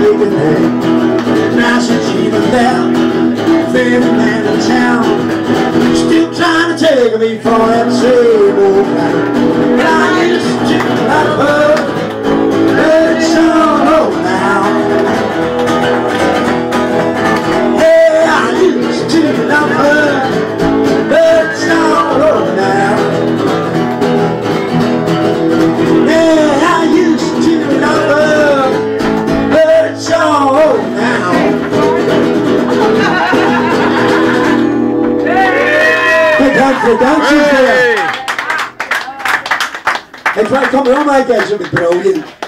taking her. Now she's even there, favorite man in town. Still trying to take me for that same old guy. But I used to love her, but it's all over now. Yeah, I used to love her, but it's all over now. Yeah, I used to love her, but it's all over now. The dancers there. Hey, try to come on, my guys, it'll be brilliant.